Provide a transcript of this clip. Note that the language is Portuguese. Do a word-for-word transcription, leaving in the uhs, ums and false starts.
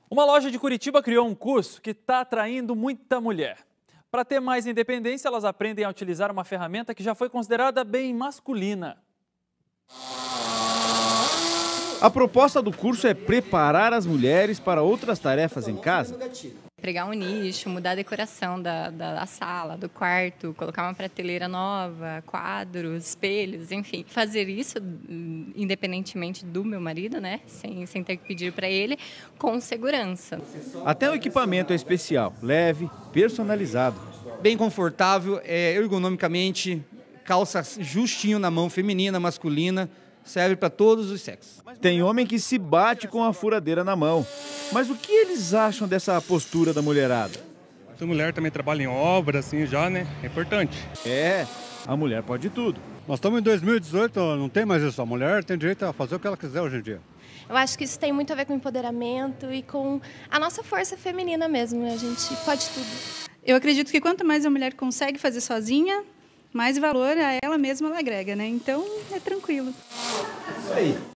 Uma loja de Curitiba criou um curso que está atraindo muita mulher. Para ter mais independência, elas aprendem a utilizar uma ferramenta que já foi considerada bem masculina. A proposta do curso é preparar as mulheres para outras tarefas em casa. Pegar um nicho, mudar a decoração da, da, da sala, do quarto, colocar uma prateleira nova, quadros, espelhos, enfim. Fazer isso, independentemente do meu marido, né? Sem, sem ter que pedir para ele, com segurança. Até o equipamento é especial, leve, personalizado. Bem confortável, é, ergonomicamente, calça justinho na mão, feminina, masculina. Serve para todos os sexos. Tem homem que se bate com a furadeira na mão. Mas o que eles acham dessa postura da mulherada? A mulher também trabalha em obra, assim, já, né? É importante. É, a mulher pode tudo. Nós estamos em dois mil e dezoito, não tem mais isso. A mulher tem direito a fazer o que ela quiser hoje em dia. Eu acho que isso tem muito a ver com empoderamento e com a nossa força feminina mesmo. A gente pode tudo. Eu acredito que quanto mais a mulher consegue fazer sozinha, mais valor a ela mesma ela agrega, né? Então, é tranquilo. Isso aí.